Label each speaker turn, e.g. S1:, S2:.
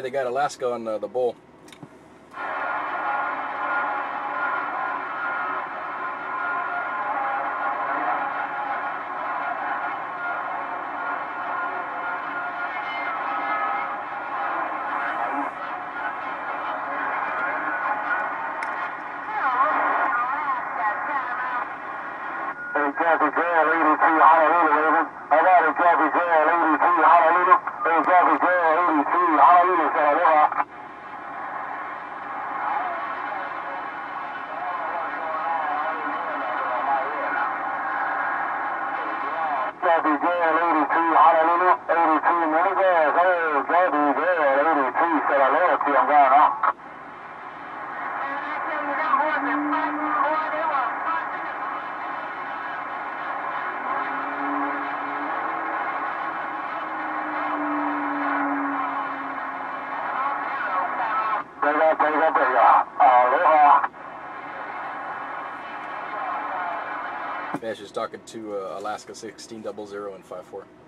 S1: they got Alaska on the bull.
S2: Jeffy Jail 82 Honolulu, I got a Jeffy Jail 82 Honolulu, Jeffy Jail 82 Honolulu, Aloha. Jeffy Jail 82 Honolulu, 82 Minigas, Jeffy Jail 82 said aloha to him down now. Aloha.
S1: Yeah, she's talking to Alaska 1600 and 54.